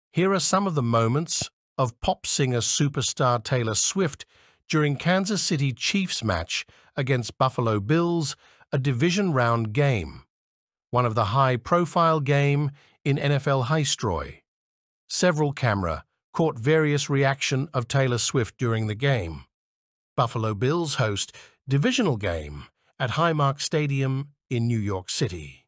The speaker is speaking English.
Here are some of the moments of pop singer superstar Taylor Swift during Kansas City Chiefs match against Buffalo Bills, a division round game, one of the high-profile game in NFL history. Several camera caught various reaction of Taylor Swift during the game. Buffalo Bills host divisional game at Highmark Stadium in New York City.